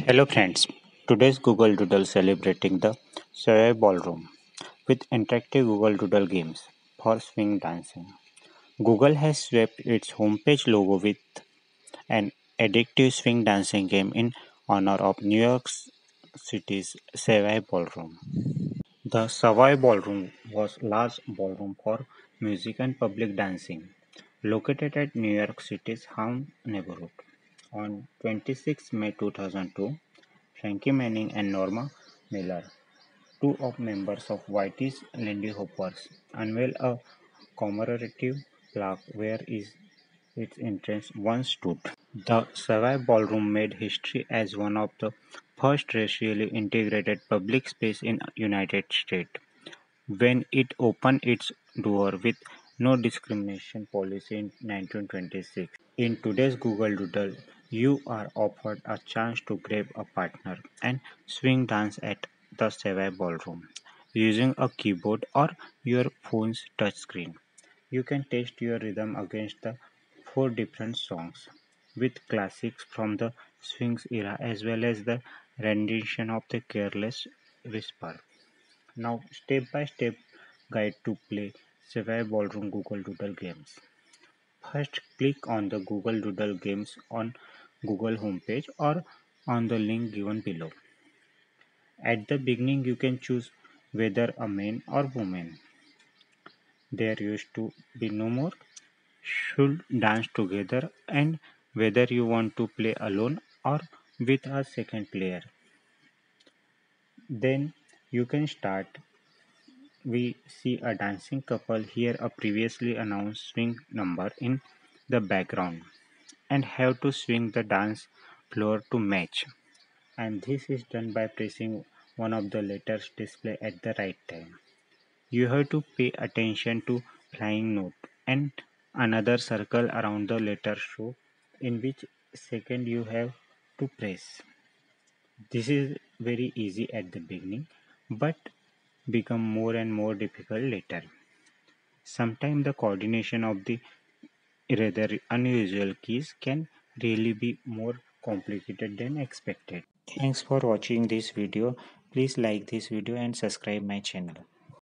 Hello friends, today's Google Doodle celebrating the Savoy Ballroom with interactive Google Doodle games for swing dancing. Google has swapped its homepage logo with an addictive swing dancing game in honor of New York City's Savoy Ballroom. The Savoy Ballroom was a large ballroom for music and public dancing located at New York City's Harlem neighborhood. On 26 May 2002, Frankie Manning and Norma Miller, two of members of Whitey's Lindy Hoppers, unveiled a commemorative plaque where its entrance once stood. The Savoy Ballroom made history as one of the first racially integrated public space in United States when it opened its door with no discrimination policy in 1926. In today's Google Doodle, you are offered a chance to grab a partner and swing dance at the Savoy Ballroom using a keyboard or your phone's touchscreen. You can test your rhythm against the four different songs, with classics from the swings era as well as the rendition of the Careless Whisper. Now, step by step guide to play Savoy Ballroom Google Doodle games. First, click on the Google Doodle games on Google homepage or on the link given below. At the beginning, you can choose whether a man or woman. There used to be no more should dance together and whether you want to play alone or with a second player. Then you can start. We see a dancing couple here, a previously announced swing number in the background, and have to swing the dance floor to match. And this is done by pressing one of the letters displayed at the right time. You have to pay attention to flying note and another circle around the letter show in which second you have to press. This is very easy at the beginning but become more and more difficult later. Sometimes the coordination of the rather unusual keys can really be more complicated than expected. Thanks for watching this video. Please like this video and subscribe my channel.